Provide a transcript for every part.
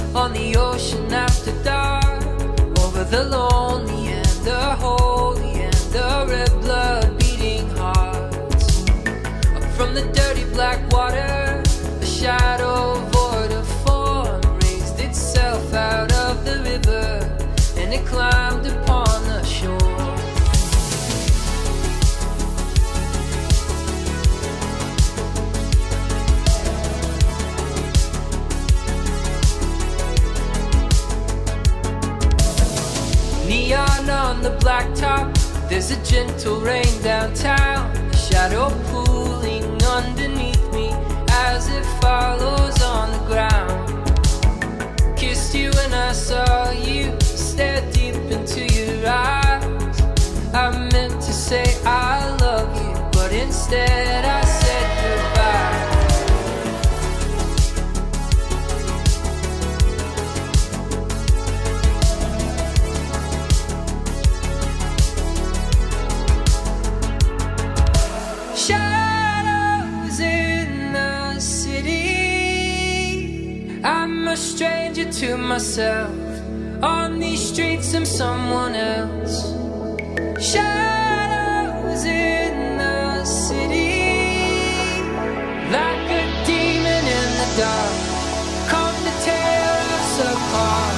on the ocean after dark, over the lonely and the holy and the red blood beating hearts. Up from the dirty black water, a shadow void of form raised itself out of the river, and it climbed upon the shore. Neon on the blacktop, there's a gentle rain downtown, a shadow pooling underneath me as it follows on the ground. Kissed you when I saw you, stared deep into your eyes. I meant to say I love you, but instead I said goodbye. Shadows in the city, I'm a stranger to myself. On these streets I'm someone else. Shadows in the city, like a demon in the dark, come to tear us apart.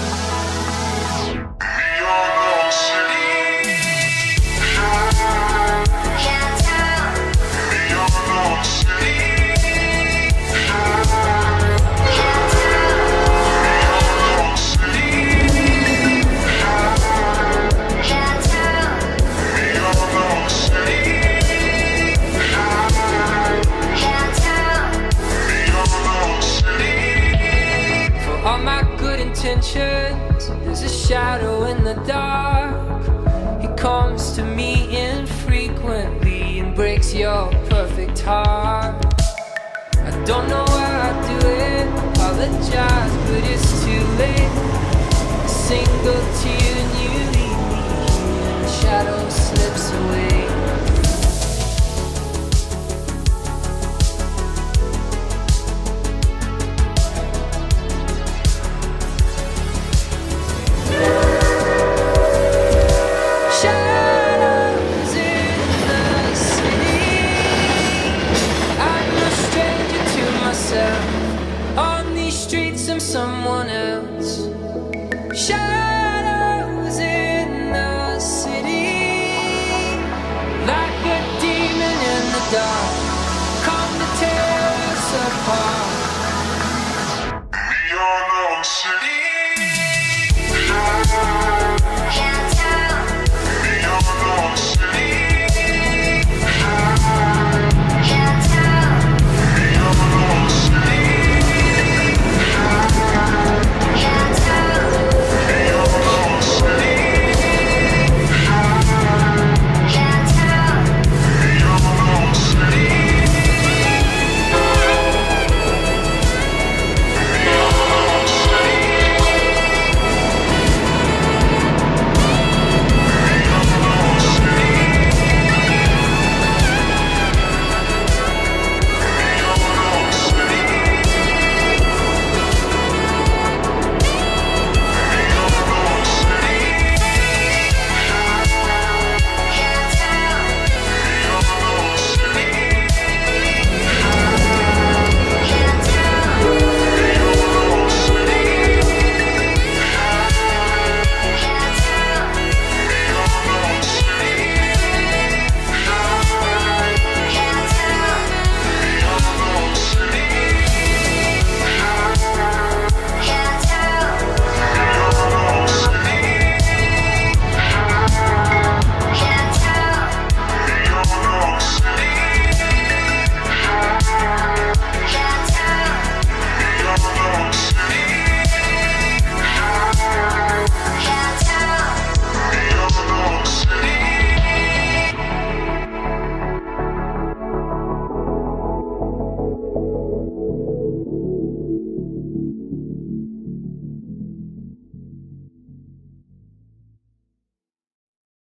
There's a shadow in the dark. He comes to me infrequently and breaks your perfect heart. I don't know why I do it, apologize, but it's too late. A single tear and you leave me here, and the shadow slips away. On these streets I'm someone else. Shadows in the city, like a demon in the dark.